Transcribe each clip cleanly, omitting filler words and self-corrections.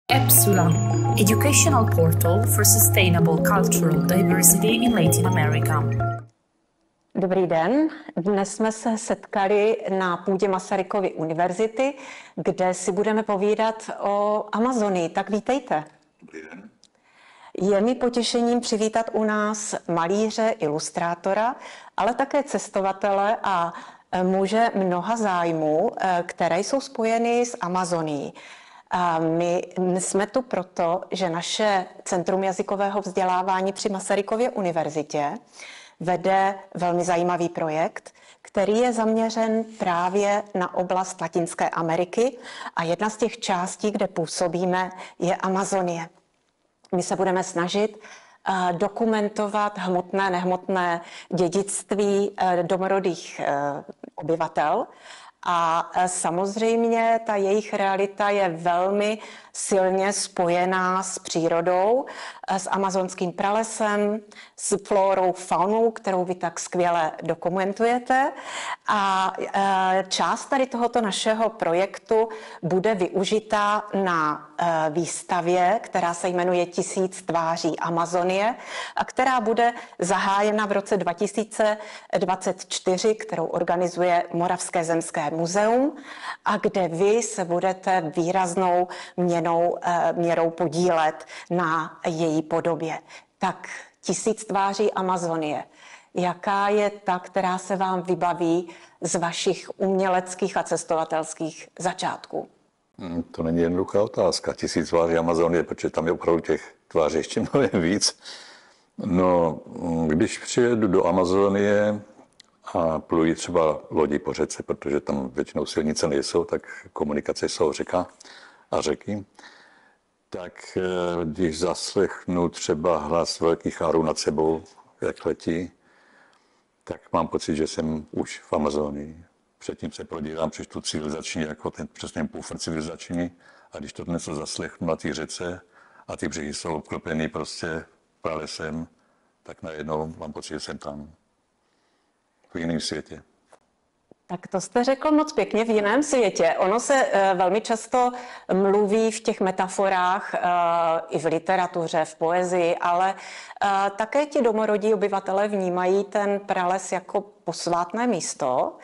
Epsilon, educational portal for sustainable cultural diversity in Latin America. Dobrý den, dnes jsme se setkali na půdě Masarykovy univerzity, kde si budeme povídat o Amazonii. Tak vítejte. Dobrý den. Je mi potěšením přivítat u nás malíře, ilustrátora, ale také cestovatele a muže mnoha zájmů, které jsou spojeny s Amazonií. A my jsme tu proto, že naše Centrum jazykového vzdělávání při Masarykově univerzitě vede velmi zajímavý projekt, který je zaměřen právě na oblast Latinské Ameriky a jedna z těch částí, kde působíme, je Amazonie. My se budeme snažit dokumentovat hmotné, nehmotné dědictví domorodých obyvatel. A samozřejmě ta jejich realita je velmi silně spojená s přírodou, s amazonským pralesem, s flórou, faunou, kterou vy tak skvěle dokumentujete. A část tady tohoto našeho projektu bude využita na výstavě, která se jmenuje 1000 tváří Amazonie a která bude zahájena v roce 2024, kterou organizuje Moravské zemské muzeum a kde vy se budete výraznou měrou podílet na její podobě. Tak 1000 tváří Amazonie. Jaká je ta, která se vám vybaví z vašich uměleckých a cestovatelských začátků? To není jednoduchá otázka. 1000 tváří Amazonie, protože tam je opravdu těch tváří ještě mnohem víc. No, když přijedu do Amazonie a plují třeba lodi po řece, protože tam většinou silnice nejsou, tak komunikace jsou řeka a řeky, tak když zaslechnu třeba hlas velkých árů nad sebou, jak letí, tak mám pocit, že jsem už v Amazonii. Předtím se prodírám přes tu civilizační, jako ten přesně půfr civilizační, a když to dnes zaslechnu na té řece a ty břehy jsou obklopený prostě pralesem, tak najednou mám pocit, že jsem tam v jiném světě. Tak to jste řekl moc pěkně, v jiném světě. Ono se velmi často mluví v těch metaforách i v literatuře, v poezii, ale také ti domorodí obyvatelé vnímají ten prales jako posvátné místo.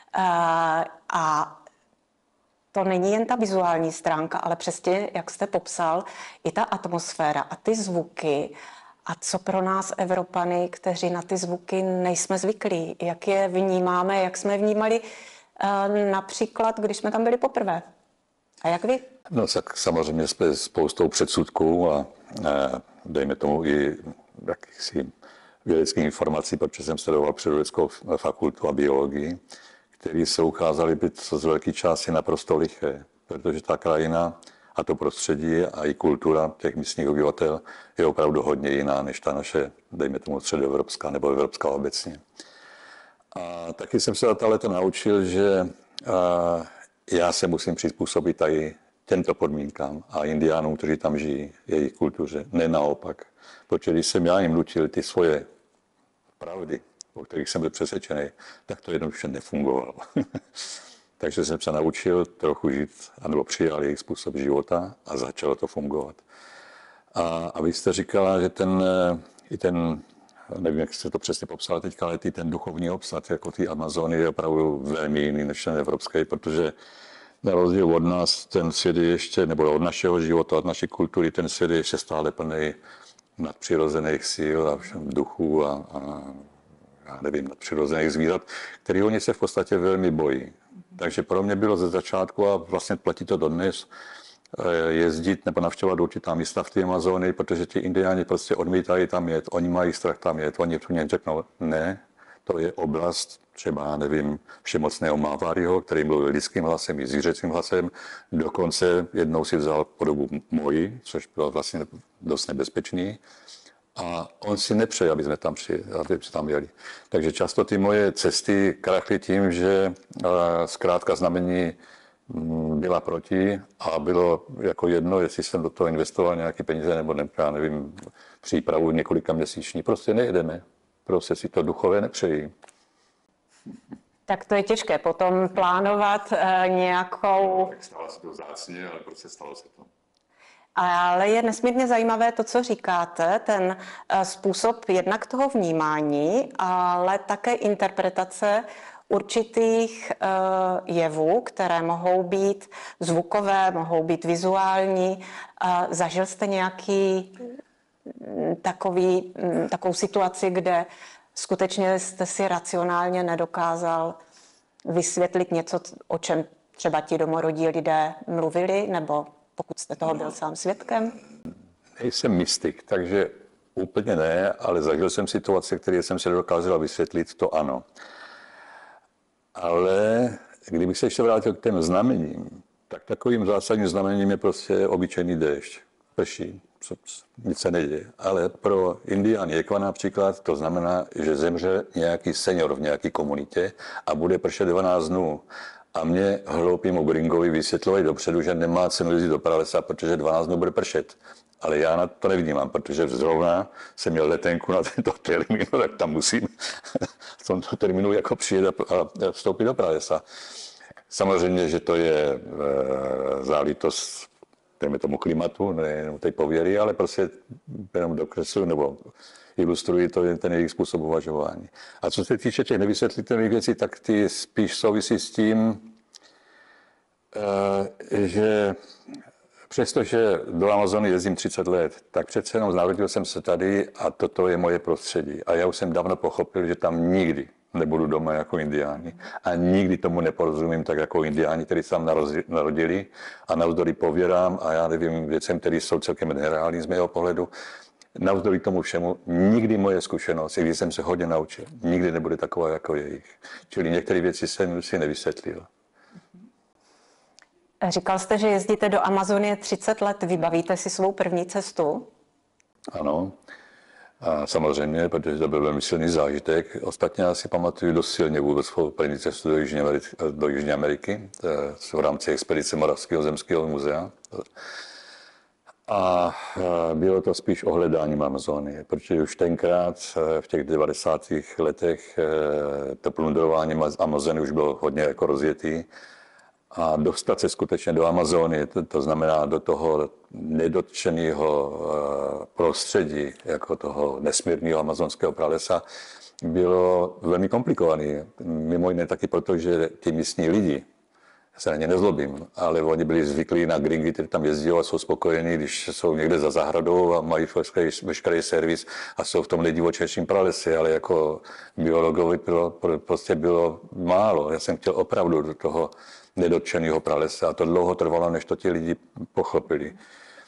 A to není jen ta vizuální stránka, ale přesně, jak jste popsal, i ta atmosféra a ty zvuky. A co pro nás, Evropany, kteří na ty zvuky nejsme zvyklí? Jak je vnímáme, jak jsme vnímali například, když jsme tam byli poprvé? A jak vy? No tak samozřejmě jsme spoustou předsudků a dejme tomu i jakýchsi vědeckých informací, protože jsem studoval přírodovědeckou fakultu a biologii, které se ukázaly být z velké části naprosto liché, protože ta krajina a to prostředí a i kultura těch místních obyvatel je opravdu hodně jiná než ta naše, dejme tomu středoevropská nebo evropská obecně. A taky jsem se za ta léta naučil, že já se musím přizpůsobit i těmto podmínkám a indiánům, kteří tam žijí, jejich kultuře, ne naopak. Protože když jsem já jim nutil ty svoje pravdy, o kterých jsem byl přesvědčený, tak to jednoduše nefungovalo. Takže jsem se naučil trochu žít, anebo přijal jejich způsob života a začalo to fungovat. A vy jste říkala, že nevím, jak jste to přesně popsala teďka, ale ten duchovní obsah jako ty Amazony je opravdu velmi jiný než ten evropský, protože na rozdíl od nás ten svět je ještě, nebo od našeho života, od naší kultury, ten svět je ještě stále plný nadpřirozených sil a duchů a já nevím, nadpřirozených zvířat, který oni se v podstatě velmi bojí. Takže pro mě bylo ze začátku, a vlastně platí to dodnes, jezdit nebo navštěvovat určitá místa v té Amazonii, protože ti indiáni prostě odmítají tam jet, oni mají strach tam jet, oni tu řeknou, ne, to je oblast třeba, nevím, všemocného Mávariho, který mluvil lidským hlasem i zvířecím hlasem, dokonce jednou si vzal podobu moji, což bylo vlastně dost nebezpečný. A on si nepřeje, aby jsme tam jeli. Takže často ty moje cesty krachly tím, že zkrátka znamení byla proti a bylo jako jedno, jestli jsem do toho investoval nějaké peníze nebo ne, já nevím, přípravu několika měsíční. Prostě nejedeme. Prostě si to duchové nepřejí. Tak to je těžké potom plánovat nějakou... Stalo se to vzácně, ale prostě stalo se to. Ale je nesmírně zajímavé to, co říkáte, ten způsob jednak toho vnímání, ale také interpretace určitých jevů, které mohou být zvukové, mohou být vizuální. Zažil jste nějaký takovou situaci, kde skutečně jste si racionálně nedokázal vysvětlit něco, o čem třeba ti domorodí lidé mluvili, nebo pokud jste toho byl sám svědkem? Nejsem mystik, takže úplně ne, ale zažil jsem situace, které jsem si dokázal vysvětlit, to ano. Ale kdybych se ještě vrátil k těm znamením, tak takovým zásadním znamením je prostě obyčejný déšť. Prší, nic se neděje. Ale pro Indiány Jekva například to znamená, že zemře nějaký senior v nějaké komunitě a bude pršet 12 dnů. A mě hloupému gringovi vysvětlovali dopředu, že nemá cenu jezdit do pralesa, protože 12 dnů bude pršet. Ale já na to nevnímám, protože zrovna jsem měl letenku na tento termín, tak tam musím v tomto termínu jako přijet a vstoupit do pralesa. Samozřejmě, že to je záležitost dejme tomu klimatu, nejenom té pověry, ale prostě jenom dokresluji nebo ilustruji to ten jejich způsob uvažování. A co se týče těch nevysvětlitelných věcí, tak ty spíš souvisí s tím, že přestože do Amazony jezdím 30 let, tak přece jenom narodil jsem se tady a toto je moje prostředí. A já už jsem dávno pochopil, že tam nikdy nebudu doma jako indiáni. A nikdy tomu neporozumím tak jako indiáni, kteří se tam narodili a navzdory pověrám a já nevím věcem, které jsou celkem nereální z mého pohledu. Navzdory tomu všemu, nikdy moje zkušenost, i když jsem se hodně naučil, nikdy nebude taková jako jejich. Čili některé věci jsem si nevysvětlil. Říkal jste, že jezdíte do Amazonie 30 let. Vybavíte si svou první cestu? Ano. A samozřejmě, protože to byl velmi silný zážitek. Ostatně já si pamatuju dost silně vůbec svou první cestu do Jižní Ameriky v rámci expedice Moravského zemského muzea. A bylo to spíš ohledáním Amazonie, protože už tenkrát v těch 90. letech to plundrování Amazony už bylo hodně jako rozjetý. A dostat se skutečně do Amazonie, to znamená do toho nedotčeného prostředí, jako toho nesmírného amazonského pralesa, bylo velmi komplikované. Mimo jiné taky proto, že ti místní lidi, já se na ně nezlobím, ale oni byli zvyklí na gringy, kteří tam jezdí a jsou spokojení, když jsou někde za zahradou a mají veškerý servis a jsou v tom nejdivočejším pralesi, ale jako biologovi prostě bylo málo. Já jsem chtěl opravdu do toho nedotčeného pralesa a to dlouho trvalo, než to ti lidi pochopili.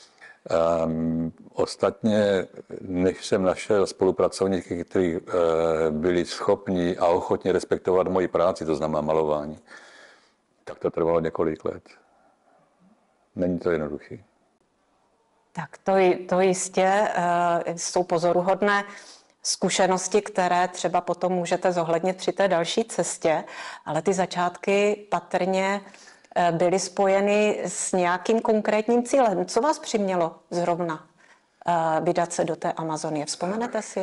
Ostatně, než jsem našel spolupracovníky, kteří byli schopni a ochotni respektovat moji práci, to znamená malování, tak to trvalo několik let. Není to jednoduché. Tak to jistě jsou pozoruhodné zkušenosti, které třeba potom můžete zohlednit při té další cestě, ale ty začátky patrně byly spojeny s nějakým konkrétním cílem. Co vás přimělo zrovna vydat se do té Amazonie? Vzpomenete si?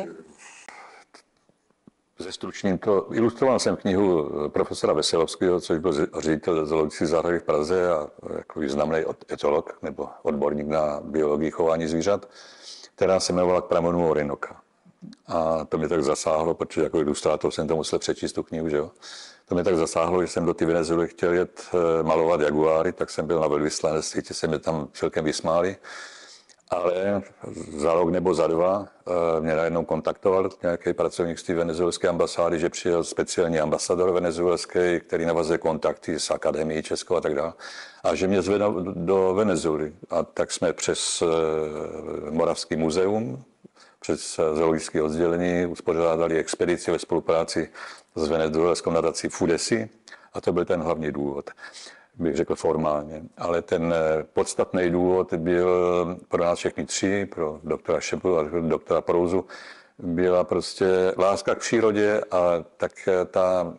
Zestručním to. Ilustroval jsem knihu profesora Veselovského, což byl ředitel zoologické zahrady v Praze a jako významný etolog nebo odborník na biologii chování zvířat, která se jmenovala K pramenu Orinoka. A to mě tak zasáhlo, protože jako ilustrátor jsem to musel přečíst tu knihu, že jo. To mě tak zasáhlo, že jsem do ty Venezuely chtěl jet malovat jaguáry, tak jsem byl na velvyslanectví, ti se mě tam celkem vysmáli. Ale za rok nebo za dva mě najednou kontaktoval nějaký pracovník z té venezuelské ambasády, že přijel speciální ambasador venezuelský, který navazuje kontakty s akademií Českou a tak dále. A že mě zvedl do Venezuely. A tak jsme přes Moravský muzeum, přes zoologické oddělení uspořádali expedici ve spolupráci s venezuelskou nadací FUDESI a to byl ten hlavní důvod, bych řekl formálně. Ale ten podstatný důvod byl pro nás všechny tři, pro doktora Šeplu a doktora Prouzu, byla prostě láska k přírodě a tak ta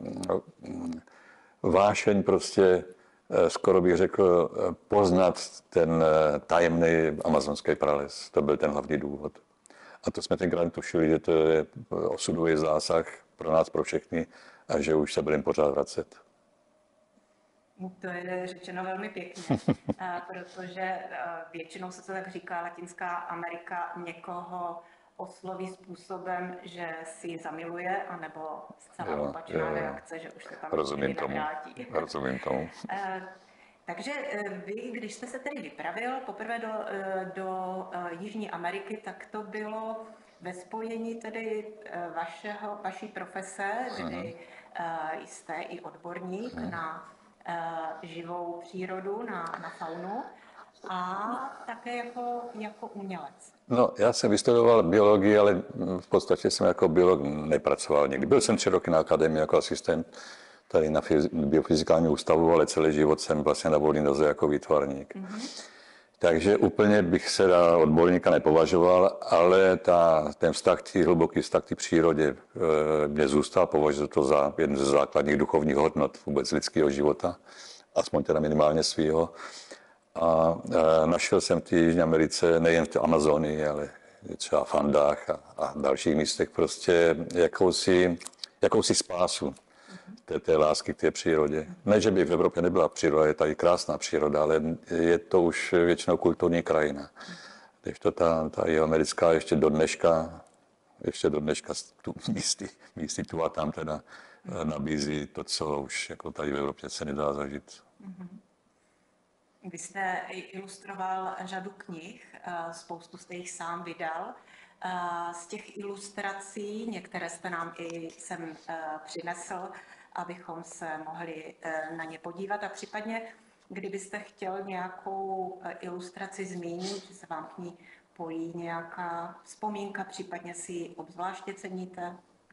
vášeň prostě, skoro bych řekl, poznat ten tajemný amazonský prales. To byl ten hlavní důvod. A to jsme tenkrát tušili, že to je osudový zásah pro nás, pro všechny a že už se budeme pořád vracet. To je řečeno velmi pěkně, protože většinou se to tak říká, Latinská Amerika někoho osloví způsobem, že si ji zamiluje, anebo zcela opačná reakce, že už se tam rozumím tomu. nevrátí. Rozumím tomu. Takže vy, když jste se tedy vypravil poprvé do Jižní Ameriky, tak to bylo ve spojení tedy vaší profese, kdy jste i odborník na živou přírodu, na faunu a také jako umělec. No, já jsem vystudoval biologii, ale v podstatě jsem jako biolog nepracoval nikdy. Byl jsem 3 roky na akademii jako asistent tady na biofyzikálním ústavu, ale celý život jsem vlastně na volné noze jako výtvarník. Takže úplně bych se na odborníka nepovažoval, ale ten hluboký vztah k té přírodě mě zůstal, považuji to za jeden ze základních duchovních hodnot vůbec lidského života, aspoň teda minimálně svýho. A našel jsem v té Jižní Americe nejen v té Amazonii, ale třeba v Andách a dalších místech prostě jakousi spásu té lásky k té přírodě. Ne, že by v Evropě nebyla příroda, je tady krásná příroda, ale je to už většinou kulturní krajina. Kdežto ta americká ještě do dneška místy tu a tam teda nabízí to, co už jako tady v Evropě se nedá zažít. Vy jste ilustroval řadu knih, spoustu jste jich sám vydal. Z těch ilustrací, některé jste nám i sem přinesl, abychom se mohli na ně podívat a případně, kdybyste chtěl nějakou ilustraci zmínit, že se vám k ní pojí nějaká vzpomínka, případně si ji obzvláště ceníte?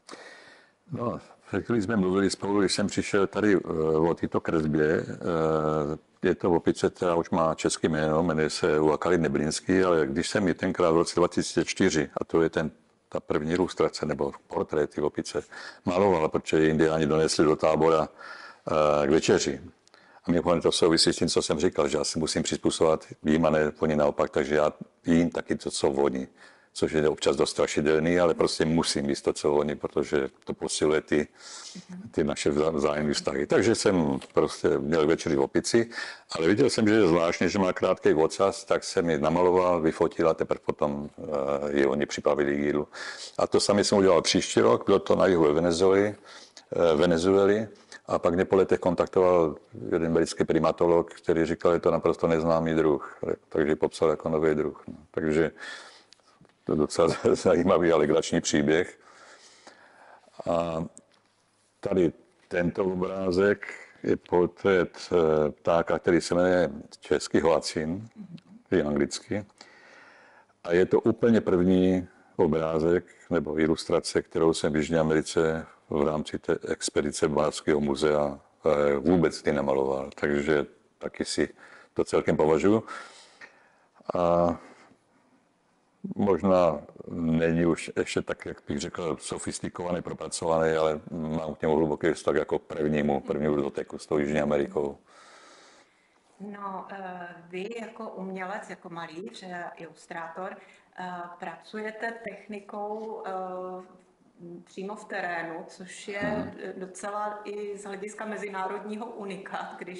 No, chvíli jsme mluvili spolu, když jsem přišel tady o této kresbě. Je to opice, která už má české jméno, jmenuje se Uakali Neblinský, ale když jsem ji tenkrát v roce 2004, a to je ta první ilustrace nebo portrét ty opice, maloval, protože indiáni donesli do tábora k večeři. A mimochodem to souvisí s tím, co jsem říkal, že já si musím přizpůsobovat jím a ne oni naopak, takže já jím taky to, co oni. Což je občas dost strašidelný, ale prostě musím jíst to, co oni, protože to posiluje ty naše vzájemné vztahy. Takže jsem prostě měl večeři v opici, ale viděl jsem, že je zvláštně, že má krátký ocas, tak jsem ji namaloval, vyfotil a teprve potom ji oni připravili k jídlu. A to sami jsem udělal příští rok, bylo to na jihu Venezuely. A pak mě po letech kontaktoval jeden americký primatolog, který říkal, že to naprosto neznámý druh, takže ji popsal jako nový druh. No. Takže to je docela zajímavý a legrační příběh. A tady tento obrázek je portrét ptáka, který se jmenuje český hoacin, je anglicky. A je to úplně první obrázek nebo ilustrace, kterou jsem v Jižní Americe v rámci té expedice Bářského muzea vůbec nemaloval. Takže taky si to celkem považuji. A možná není už ještě tak, jak bych řekl, sofistikovaný, propracovaný, ale mám k němu hluboký vztah jako prvnímu doteku s tou Jižní Amerikou. No, vy jako umělec, jako malíř, ilustrátor, pracujete technikou přímo v terénu, což je docela i z hlediska mezinárodního unikát, když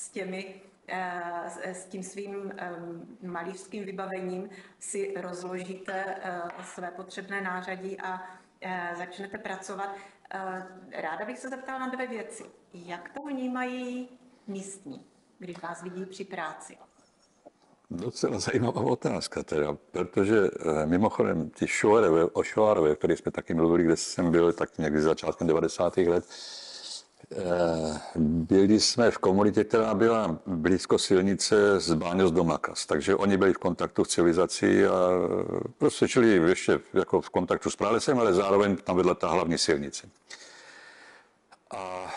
s tím svým malířským vybavením si rozložíte své potřebné nářadí a začnete pracovat. Ráda bych se zeptala na 2 věci. Jak to vnímají místní, když vás vidí při práci? Docela zajímavá otázka teda, protože mimochodem ty Šoárové, o kterých jsme taky mluvili, kde jsem byl tak někdy začátkem 90. let, byli jsme v komunitě, která byla blízko silnice z Báňos do Makas, takže oni byli v kontaktu s civilizací a prostě čili ještě jako v kontaktu s pralesem, ale zároveň tam vedla ta hlavní silnice. A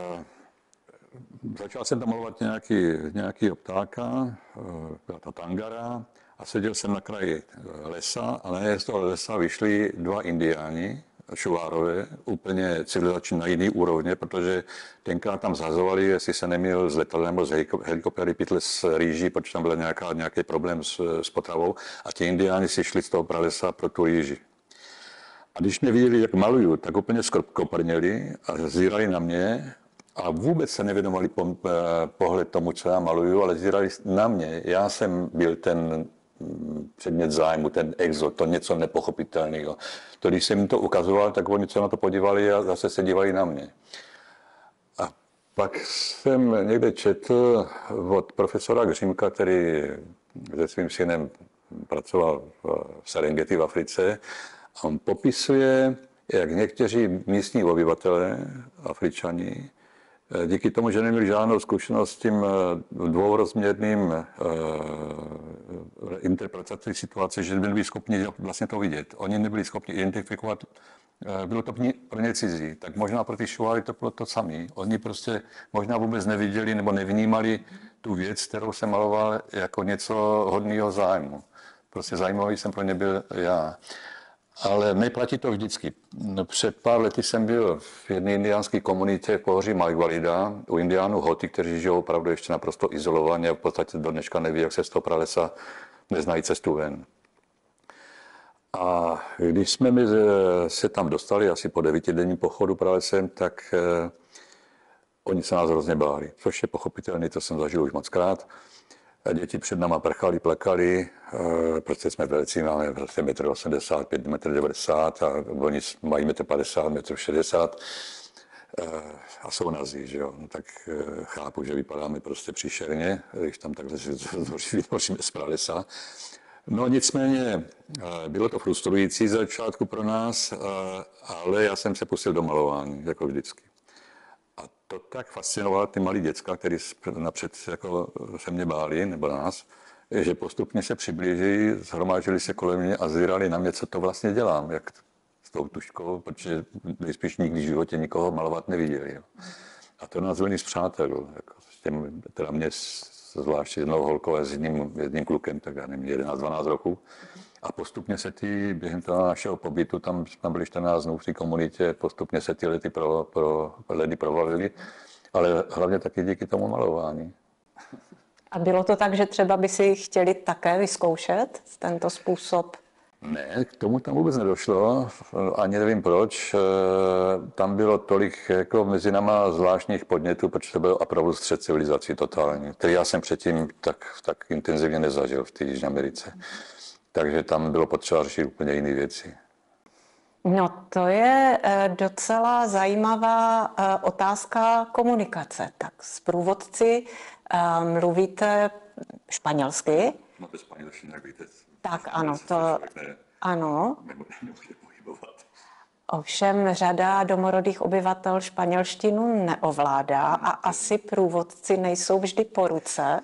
začal jsem tam malovat nějaký ptáka, byla ta tangara, a seděl jsem na kraji lesa a z toho lesa vyšli 2 indiáni, Šuvárové, úplně civilizační na jiný úrovně, protože tenkrát tam zhazovali, jestli se neměl z letadla nebo z helikoptery pytle s rýží, protože tam byl nějaký problém s potravou a ti indiáni si šli z toho pralesa pro tu rýži. A když mě viděli, jak maluju, tak úplně koprněli a zírali na mě a vůbec se nevěnovali pohled tomu, co já maluju, ale zírali na mě. Já jsem byl ten předmět zájmu, ten exot, to něco nepochopitelného. To, když jsem jim to ukazoval, tak oni se na to podívali a zase se dívali na mě. A pak jsem někde četl od profesora Gřimka, který se svým synem pracoval v Serengeti v Africe, a on popisuje, jak někteří místní obyvatelé, Afričani, díky tomu, že neměli žádnou zkušenost s tím dvourozměrným interpretací situace, že nebyli schopni vlastně to vidět. Oni nebyli schopni identifikovat, bylo to pro ně cizí. Tak možná pro ty šuály to bylo to samé. Oni prostě možná vůbec neviděli nebo nevnímali tu věc, kterou jsem maloval, jako něco hodného zájmu. Prostě zajímavý jsem pro ně byl já. Ale neplatí to vždycky. Před pár lety jsem byl v jedné indiánské komunitě v pohoří Malgualida u indiánů Hoty, kteří žijou opravdu ještě naprosto izolovaně a v podstatě do dneška neví, jak se z toho pralesa, neznají cestu ven. A když jsme se tam dostali asi po 9denním pochodu pralesem, tak oni se nás hrozně báli, což je pochopitelné, to jsem zažil už mockrát. Děti před náma prchali, plakali, protože jsme velcí, máme prostě 1,85 m, 1,90 m a oni mají 1,50 m, 1,60 m a jsou nazí, že jo. No, tak chápu, že vypadáme prostě příšerně, když tam takhle vytvoříme z pralesa. No nicméně bylo to frustrující z začátku pro nás, ale já jsem se pustil do malování, jako vždycky. A to tak fascinovalo ty malí děcka, kteří napřed jako se mě báli, nebo nás, že postupně se přiblíží, shromáždili se kolem mě a zírali na mě, co to vlastně dělám, jak s tou tuškou, protože nejspíš nikdy v životě nikoho malovat neviděli. Jo. A to nás velmi zpřátelil. Jako teda mě zvláště jednou holkou a s jedním klukem, tak já nevím, 11-12 roků. A postupně se během toho našeho pobytu, tam byli 14 dnů v té komunitě, postupně se ty ledy provalily, ale hlavně taky díky tomu malování. A bylo to tak, že třeba by si chtěli také vyzkoušet tento způsob? Ne, k tomu tam vůbec nedošlo, ani nevím proč. Tam bylo tolik jako mezi náma zvláštních podnětů, protože to byl opravdu střet civilizací totální, který já jsem předtím tak intenzivně nezažil v té Jižní Americe. Takže tam bylo potřeba řešit úplně jiné věci. No, to je docela zajímavá otázka komunikace. Tak s průvodci mluvíte španělsky? No, bez španělštiny, jak víte. Tak ano, to ano. Nemůže pohybovat. Ovšem řada domorodých obyvatel španělštinu neovládá a asi průvodci nejsou vždy po ruce.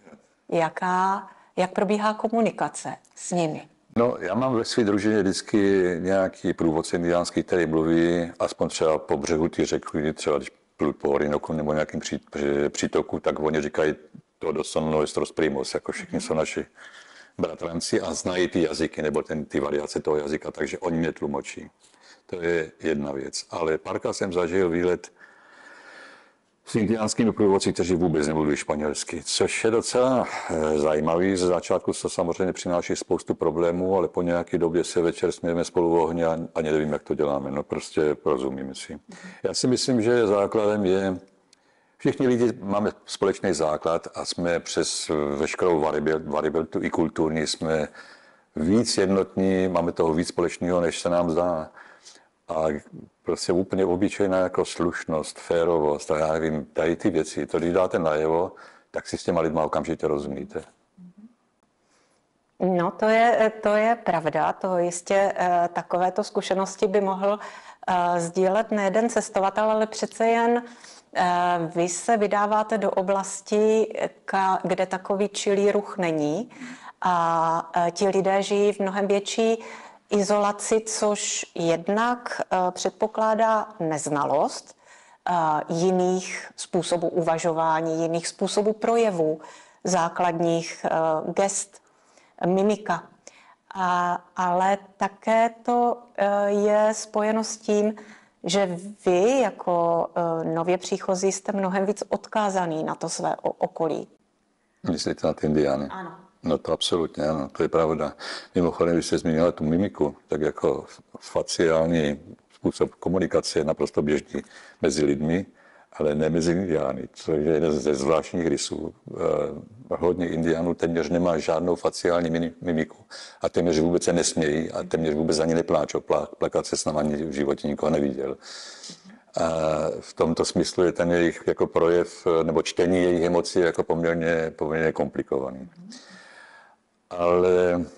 Jak probíhá komunikace s nimi? No, já mám ve své družině vždycky nějaký průvodce indiánský, který mluví aspoň třeba po břehu ty řeky, třeba když plují po Orinoku nebo nějakým přítoku, tak oni říkají to doson nuestros primos, jako všichni jsou naši bratranci a znají ty jazyky nebo ty variace toho jazyka, takže oni mě tlumočí. To je jedna věc. Ale párkrát jsem zažil výlet s indiánskými průvodci, kteří vůbec nemluví španělsky, což je docela zajímavý. Ze začátku to samozřejmě přináší spoustu problémů, ale po nějaké době se večer smějeme spolu v ohni a nevím, jak to děláme. No prostě rozumíme si. Já si myslím, že základem je, všichni lidi máme společný základ a jsme přes veškerou variabilitu i kulturní, jsme víc jednotní, máme toho víc společného, než se nám zdá. A prostě úplně obyčejná jako slušnost, férovost a já nevím, tady ty věci, to když dáte najevo, tak si s těma lidma okamžitě rozumíte. No, to je pravda, to jistě takovéto zkušenosti by mohl sdílet nejeden cestovatel, ale přece jen vy se vydáváte do oblasti, kde takový čilý ruch není a ti lidé žijí v mnohem větší izolaci, což jednak předpokládá neznalost jiných způsobů uvažování, jiných způsobů projevu, základních gest, mimika. Ale také to je spojeno s tím, že vy jako nově příchozí jste mnohem víc odkázaný na to své okolí. Myslíte na ty indiány? Ano. No to absolutně, ano, to je pravda. Mimochodem, když jste zmínila tu mimiku, tak jako faciální způsob komunikace je naprosto běžný mezi lidmi. ale ne mezi Indiány, což je jeden ze zvláštních rysů. Hodně Indiánů téměř nemá žádnou faciální mimiku a téměř vůbec se nesmějí a téměř vůbec ani nepláčou. Plakat se s námi ani v životě nikoho neviděl. A v tomto smyslu je ten jejich jako projev nebo čtení jejich emocí jako poměrně komplikovaný. Ale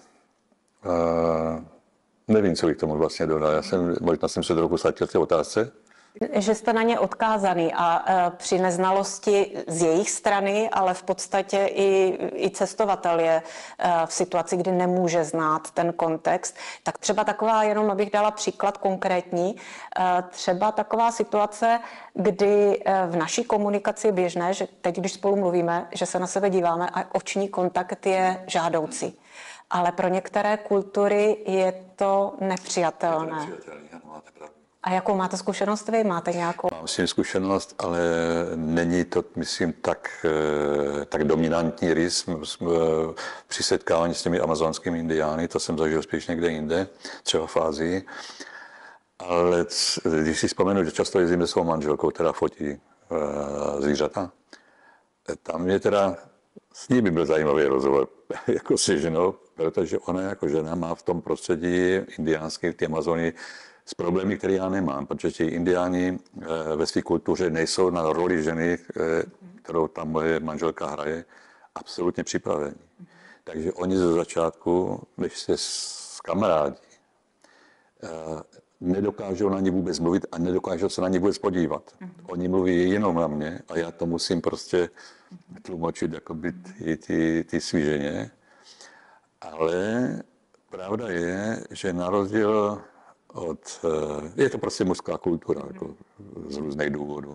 nevím, co bych tomu vlastně dodal. Možná jsem se trochu ztratil v té otázce. Že jste na ně odkázaný a při neznalosti z jejich strany, ale v podstatě i cestovatel je v situaci, kdy nemůže znát ten kontext. Tak třeba taková, jenom abych dala příklad konkrétní, třeba taková situace, kdy v naší komunikaci je běžné, že teď, když spolu mluvíme, že se na sebe díváme a oční kontakt je žádoucí. Ale pro některé kultury je to nepřijatelné. A jakou máte zkušenost vy? Máte nějakou? Mám s tím zkušenost, ale není to, myslím, tak dominantní rys při setkávání s těmi amazonskými indiány. To jsem zažil spíš někde jinde, třeba v Ázii. Ale když si vzpomenu, že často jezdím se svou manželkou, teda fotí zvířata, tam je teda, s ní by byl zajímavý rozhovor jako se ženou, protože ona jako žena má v tom prostředí indiánském, v té Amazonii, s problémy, které já nemám, protože ti indiáni ve své kultuře nejsou na roli ženy, kterou tam moje manželka hraje, absolutně připraveni. Takže oni ze začátku, když se s kamarádí, nedokážou na ně vůbec mluvit a nedokážou se na ně vůbec podívat. Oni mluví jenom na mě a já to musím prostě tlumočit jakoby ty svý ženě. Ale pravda je, že na rozdíl je to prostě mužská kultura, jako z různých důvodů.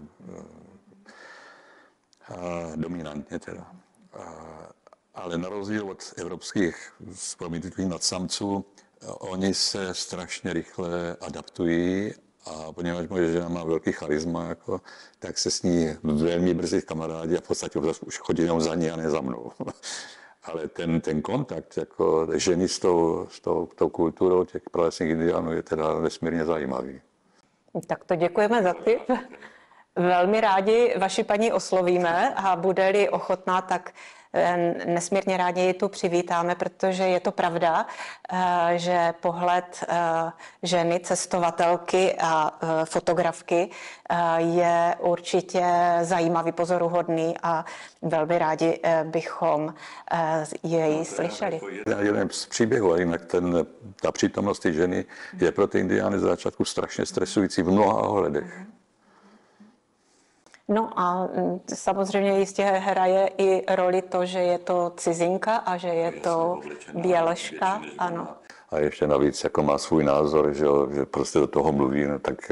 Dominantně teda. Ale na rozdíl od evropských s prominutím nadsamců, oni se strašně rychle adaptují a poněvadž moje žena má velký charisma, jako, tak se s ní velmi brzy kamarádí a v podstatě už chodí jenom za ní a ne za mnou. Ale ten kontakt jako ženy s tou kulturou těch pralesních indiánů je teda nesmírně zajímavý. Tak to děkujeme za tip. Velmi rádi vaši paní oslovíme a bude-li ochotná, tak nesmírně rádi ji tu přivítáme, protože je to pravda, že pohled ženy, cestovatelky a fotografky je určitě zajímavý, pozoruhodný a velmi rádi bychom jej slyšeli. Jeden z příběhů, a jinak ta přítomnost té ženy je pro ty indiány z začátku strašně stresující v mnoha ohledech. No a samozřejmě jistě hraje i roli to, že je to cizinka a že je to běložka, ano. A ještě navíc jako má svůj názor, že prostě do toho mluví, no, tak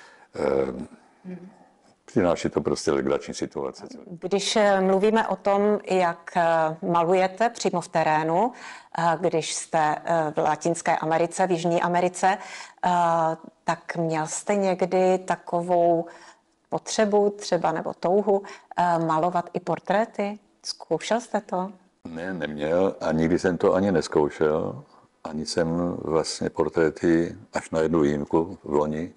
přináší to prostě legrační situace. Když mluvíme o tom, jak malujete přímo v terénu, když jste v Latinské Americe, v Jižní Americe, tak měl jste někdy takovou potřebu třeba nebo touhu malovat i portréty? Zkoušel jste to? Ne, neměl a nikdy jsem to ani neskoušel. Ani jsem vlastně portréty až na jednu výjimku v loni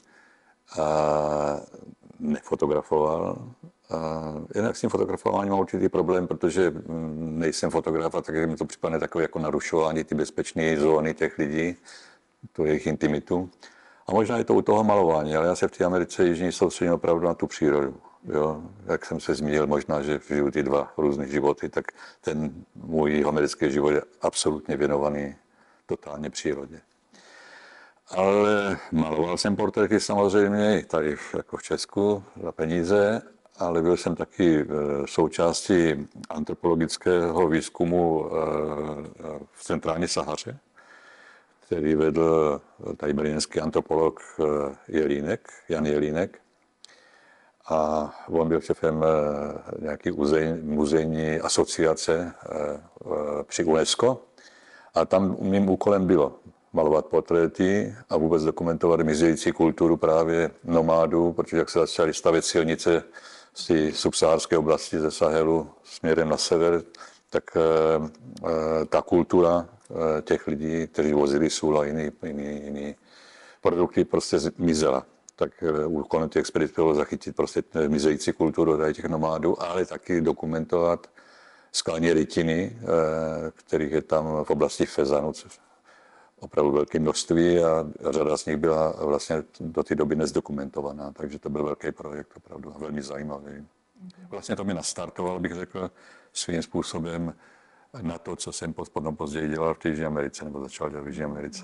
nefotografoval. Jinak s tím fotografováním mám určitý problém, protože nejsem fotograf a takže mi to připadne takové jako narušování ty bezpečné zóny těch lidí, tu jejich intimitu. A možná je to u toho malování, ale já se v té Americe jižní soustředím opravdu na tu přírodu. Jo? Jak jsem se zmínil, možná, že žiju ty dva různé životy, tak ten můj americký život je absolutně věnovaný totálně přírodě. Ale maloval jsem portréty samozřejmě i tady jako v Česku za peníze, ale byl jsem taky součástí antropologického výzkumu v centrální Sahaře, který vedl tady brněnský antropolog Jan Jelínek. A on byl šéfem nějaké muzejní asociace při UNESCO. A tam mým úkolem bylo malovat portréty a vůbec dokumentovat mizející kulturu právě nomádů, protože jak se začaly stavět silnice z té subsaharské oblasti ze Sahelu směrem na sever, tak ta kultura těch lidí, kteří vozili sůl a jiné produkty, prostě zmizela. tak úkolem těch expedic bylo zachytit prostě mizející kulturu tady těch nomádů, ale taky dokumentovat skalní rytiny, kterých je tam v oblasti Fezanu, což opravdu velké množství a řada z nich byla vlastně do té doby nezdokumentovaná, takže to byl velký projekt opravdu a velmi zajímavý. Vlastně to mě nastartovalo, bych řekl, svým způsobem na to, co jsem potom později dělal v Jižní Americe, nebo začal dělat v Jižní Americe.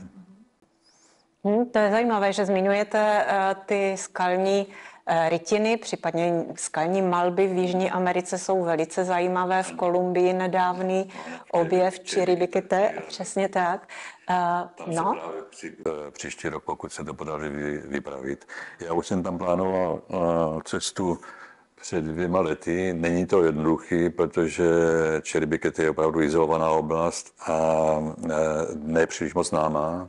To je zajímavé, že zmiňujete ty skalní rytiny, případně skalní malby v Jižní Americe jsou velice zajímavé. V Kolumbii nedávný objev Chiribiquete, přesně tak. No. Příští rok, pokud se to podaří vypravit. Já už jsem tam plánoval cestu před 2 lety. Není to jednoduchý, protože Chiribiquete je opravdu izolovaná oblast a ne příliš moc známá.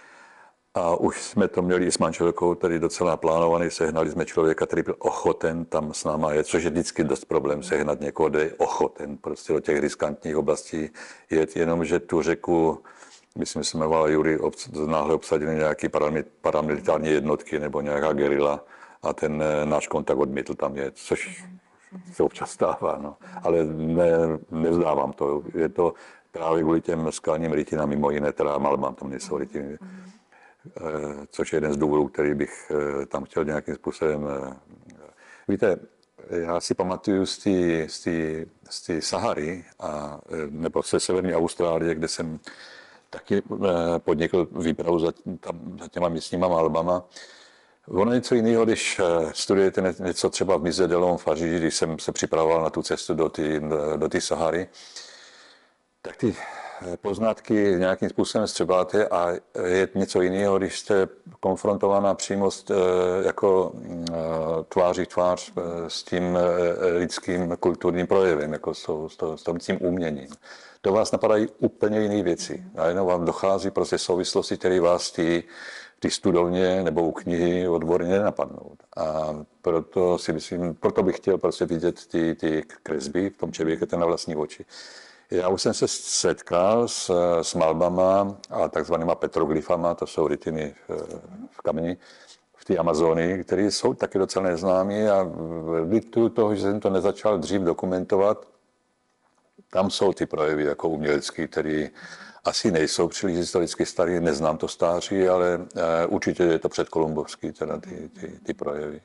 A už jsme to měli i s manželkou, tady docela plánovaný, sehnali jsme člověka, který byl ochoten tam s náma jet, což je vždycky dost problém sehnat někoho, kdo je ochoten prostě do těch riskantních oblastí jet, jenomže tu řeku, myslím, že se jmenovala Jury, náhle obsadili nějaké paramilitární jednotky nebo nějaká gerila a ten náš kontakt odmítl tam jet, což se občas stává, no. Ale nevzdávám to, je to právě kvůli těm skalním rytinám, mimo jiné, teda malbám tam nejsou rytiny. Což je jeden z důvodů, který bych tam chtěl nějakým způsobem. Víte, já si pamatuju z té Sahary nebo ze severní Austrálie, kde jsem taky podnikl výpravu za těma místníma malbama. Ono je něco jiného, když studujete něco třeba v Mise de l'Homme v Paříži, když jsem se připravoval na tu cestu do té Sahary, tak ty poznatky nějakým způsobem střebáte a je něco jiného, když jste konfrontována přímo jako tváří tvář s tím lidským kulturním projevem, jako s tím uměním. Do vás napadají úplně jiné věci. A jenom vám dochází prostě souvislosti, které vás ty studovně nebo u knihy odborně nenapadnou. A proto bych chtěl prostě vidět ty kresby v tom Chiribiquete na vlastní oči. Já už jsem se setkal s malbama a takzvanýma petroglyfama, to jsou rytiny v kameni, v té Amazonii, které jsou taky docela neznámé a lituju toho, že jsem to nezačal dřív dokumentovat. Tam jsou ty projevy jako umělecký, které asi nejsou příliš historicky starý, neznám to stáří, ale určitě je to předkolumbovský, teda ty projevy.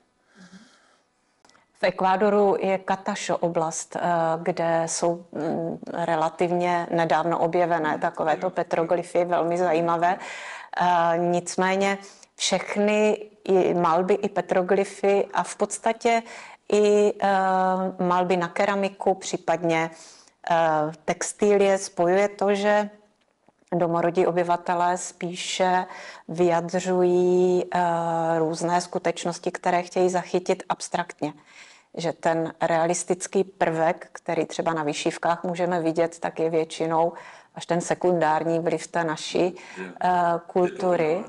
V Ekvádoru je Catacho oblast, kde jsou relativně nedávno objevené takovéto petroglyfy, velmi zajímavé. Nicméně všechny malby i petroglyfy a v podstatě i malby na keramiku, případně textilie spojuje to, že domorodí obyvatelé spíše vyjadřují různé skutečnosti, které chtějí zachytit abstraktně. Že ten realistický prvek, který třeba na vyšívkách můžeme vidět, tak je většinou až ten sekundární vliv té naší kultury.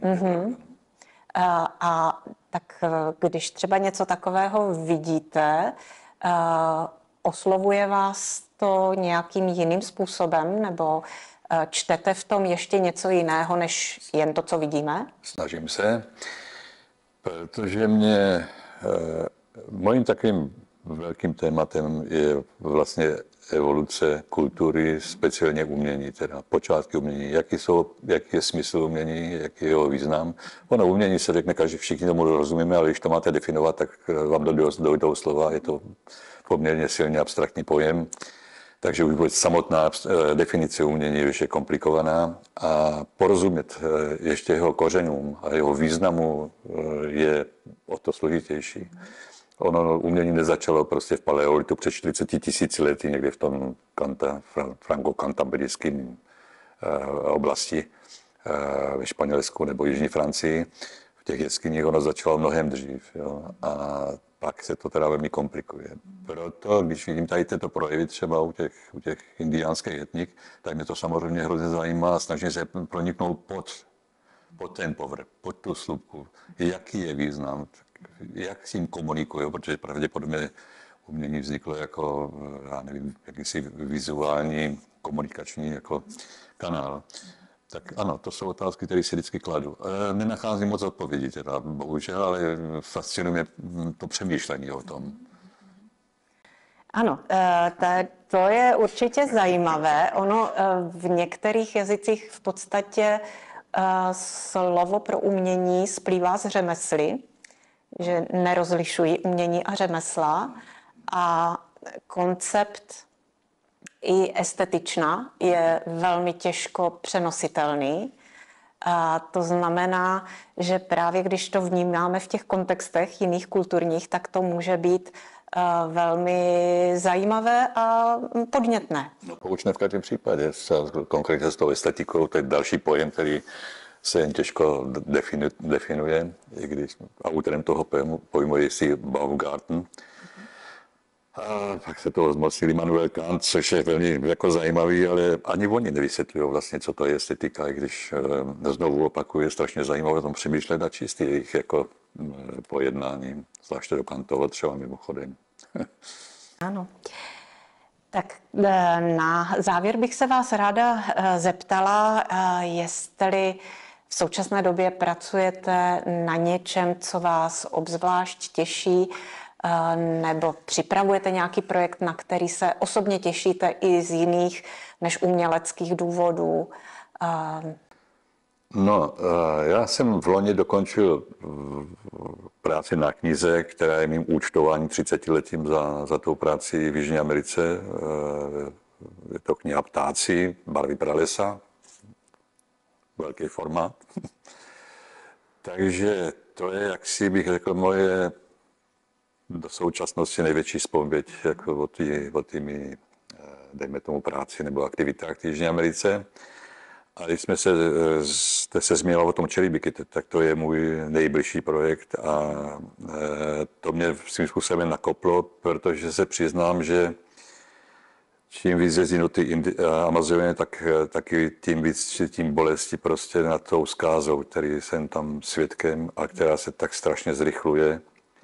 A tak když třeba něco takového vidíte, oslovuje vás to nějakým jiným způsobem, nebo čtete v tom ještě něco jiného, než jen to, co vidíme? Snažím se, protože mojím takovým velkým tématem je vlastně evoluce kultury, speciálně umění, teda počátky umění. Jaký je smysl umění, jaký je jeho význam. Ono umění se řekne, všichni tomu rozumíme, ale když to máte definovat, tak vám dojdou slova, je to poměrně silně abstraktní pojem. Takže už vůbec samotná definice umění je komplikovaná a porozumět ještě jeho kořenům a jeho významu je o to složitější. Ono umění nezačalo prostě v paleolitu před 40 000 lety, někde v tom franko-kantabrijském oblasti ve Španělsku nebo Jižní Francii. V těch jeskyních ono začalo mnohem dřív. Jo? A pak se to teda velmi komplikuje. Proto, když vidím tady tyto projevy třeba u těch indiánských etnik, tak mě to samozřejmě hrozně zajímá a snažím se proniknout pod ten povrch, pod tu slupku. Jaký je význam, jak s tím komunikují, protože pravděpodobně umění vzniklo jako, já nevím, jakýsi vizuální komunikační jako kanál. Tak ano, to jsou otázky, které si vždycky kladu. Nenacházím moc odpovědí, teda, bohužel, ale fascinuje mě to přemýšlení o tom. Ano, to je určitě zajímavé. Ono v některých jazycích v podstatě slovo pro umění splývá s řemesly, že nerozlišují umění a řemesla. A koncept i estetična je velmi těžko přenositelný. A to znamená, že právě když to vnímáme v těch kontextech jiných kulturních, tak to může být velmi zajímavé a podnětné. No, poučné v každém případě. Konkrétně s tou estetikou, to je další pojem, který se jen těžko definuje, i když autorem toho pojmu je si Baumgarten. A pak se toho zmocnil Immanuel Kant, což je velmi jako zajímavý, ale ani oni nevysvětlují vlastně, co to je estetika, i když znovu opakuje, strašně zajímavé o tom přemýšlet a číst jejich jako pojednání, zvláště do Kantova třeba mimochodem. Ano. Tak na závěr bych se vás ráda zeptala, jestli v současné době pracujete na něčem, co vás obzvlášť těší, nebo připravujete nějaký projekt, na který se osobně těšíte i z jiných než uměleckých důvodů? No, já jsem v loni dokončil práci na knize, která je mým účtováním 30letím za tou práci v Jižní Americe. Je to kniha Ptáci, barvy pralesa, velký formát. Takže to je, jak si bych řekl, moje do současnosti největší vzpomněť jako o tými, dejme tomu, práci nebo aktivitách v Jižní Americe. A když jste se zmínil o tom Čeribíky, tak to je můj nejbližší projekt a to mě svým způsobem nakoplo, protože se přiznám, že čím víc jezdím do ty Amazonie, tak tím víc cítím bolesti prostě nad tou zkázou, který jsem tam svědkem a která se tak strašně zrychluje.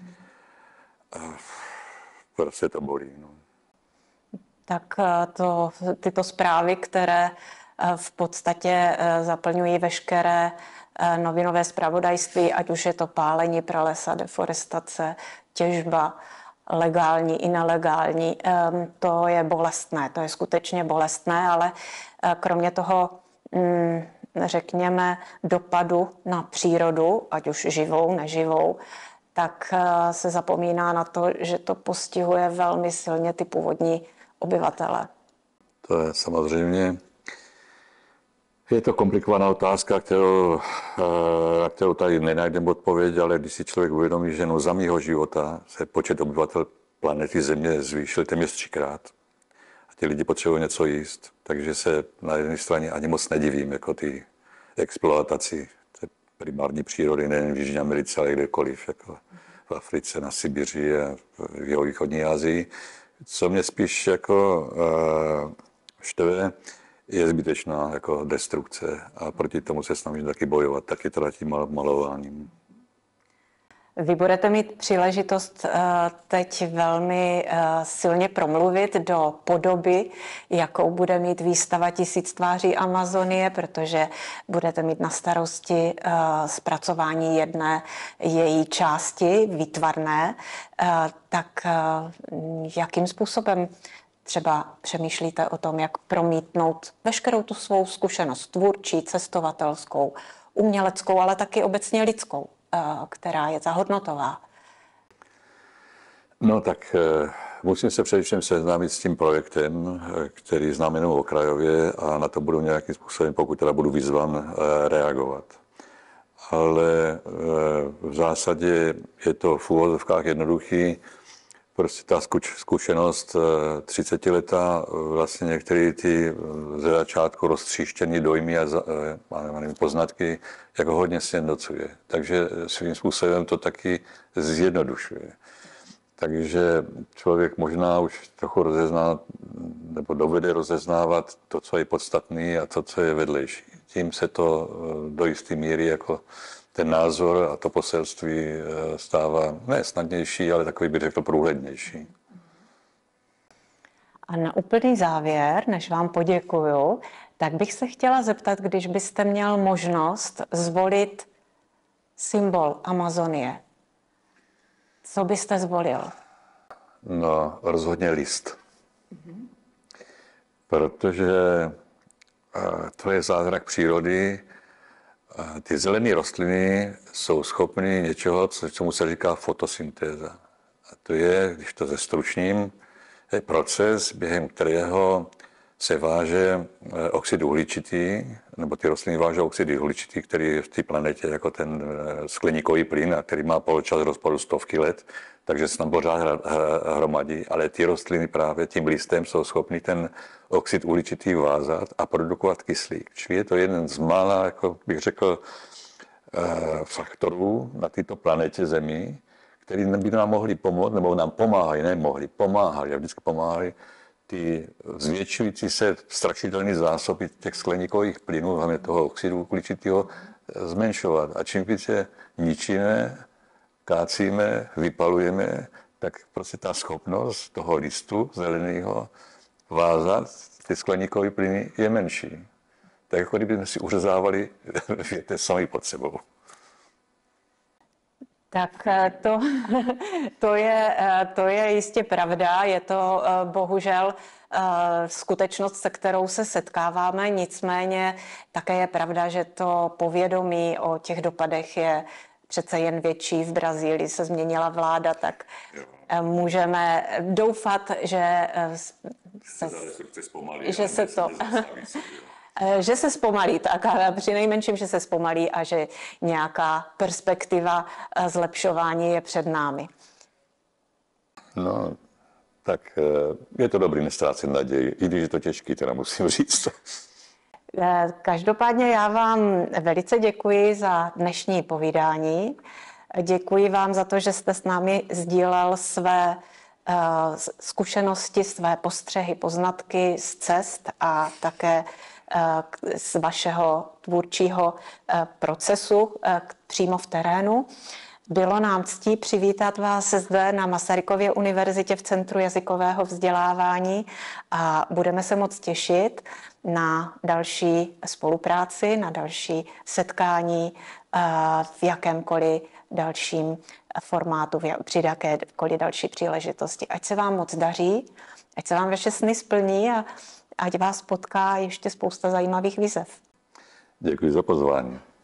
Prostě to bolí. No. Tak tyto zprávy, které v podstatě zaplňují veškeré novinové zpravodajství, ať už je to pálení pralesa, deforestace, těžba, legální i nelegální. To je bolestné, to je skutečně bolestné, ale kromě toho, řekněme, dopadu na přírodu, ať už živou, neživou, tak se zapomíná na to, že to postihuje velmi silně ty původní obyvatele. To je samozřejmě. Je to komplikovaná otázka, na kterou tady nenajdeme odpověď, ale když si člověk uvědomí, že za mýho života se počet obyvatel planety Země zvýšil téměř 3krát. A ti lidi potřebují něco jíst, takže se na jedné straně ani moc nedivím, jako ty exploataci té primární přírody, nejen v Jižní Americe, ale kdekoliv, jako v Africe, na Sibiři a v jihovýchodní Asii. Co mě spíš jako štve, je zbytečná jako destrukce a proti tomu se snažím taky bojovat, taky teda tím malováním. Vy budete mít příležitost teď velmi silně promluvit do podoby, jakou bude mít výstava 1000 tváří Amazonie, protože budete mít na starosti zpracování jedné její části, výtvarné. Tak jakým způsobem třeba přemýšlíte o tom, jak promítnout veškerou tu svou zkušenost tvůrčí, cestovatelskou, uměleckou, ale taky obecně lidskou, která je zahodnotová? No tak musím se především seznámit s tím projektem, který znám jenom okrajově a na to budu nějakým způsobem, pokud teda budu vyzvan, reagovat. Ale v zásadě je to v úvozovkách jednoduchý. Prostě ta zkušenost 30 leta, vlastně některé ty ze začátku roztříštěné dojmy a poznatky jako hodně sjednocuje. Takže svým způsobem to taky zjednodušuje. Takže člověk možná už trochu rozezná, nebo dovede rozeznávat to, co je podstatné a to, co je vedlejší. Tím se to do jisté míry jako ten názor a to poselství stává ne snadnější, ale takový bych řekl průhlednější. A na úplný závěr, než vám poděkuju, Tak bych se chtěla zeptat, když byste měl možnost zvolit symbol Amazonie, co byste zvolil? No, rozhodně list. Protože to je zázrak přírody. Ty zelené rostliny jsou schopny něčeho, čemu se říká fotosyntéza. A to je, když to zestručním, je proces, během kterého se váže oxid uhličitý, nebo ty rostliny vážou oxid uhličitý, který je v té planetě jako ten skleníkový plyn, a který má poločas rozpadu stovky let, takže se tam pořád hromadí, ale ty rostliny právě tím listem jsou schopny ten oxid uhličitý vázat a produkovat kyslík. Čili je to jeden z mála, jako bych řekl, faktorů na této planetě Zemi, který by nám mohli pomoct, nebo nám pomáhají, pomáhali a vždycky pomáhali ty zvětšující se strašidelné zásoby těch skleníkových plynů, hlavně toho oxidu uhličitého, zmenšovat. A čím více ničíme, kácíme, vypalujeme, tak prostě ta schopnost toho listu zeleného vázat ty skleníkové plyny je menší. Tak jako kdybychom si uřezávali větev sami pod sebou. Tak to je jistě pravda, je to bohužel skutečnost, se kterou se setkáváme, nicméně také je pravda, že to povědomí o těch dopadech je přece jen větší. V Brazílii se změnila vláda, tak můžeme doufat, že se zpomalí, tak a přinejmenším, že se zpomalí a že nějaká perspektiva zlepšování je před námi. No, tak je to dobrý nestrácet naději, i když je to těžký, teda musím říct. Každopádně já vám velice děkuji za dnešní povídání. Děkuji vám za to, že jste s námi sdílel své zkušenosti, své postřehy, poznatky z cest a také z vašeho tvůrčího procesu přímo v terénu. Bylo nám ctí přivítat vás zde na Masarykově univerzitě v Centru jazykového vzdělávání a budeme se moc těšit na další spolupráci, na další setkání v jakémkoliv dalším formátu, při jakékoliv další příležitosti. Ať se vám moc daří, ať se vám vaše sny splní a ať vás potká ještě spousta zajímavých výzev. Děkuji za pozvání.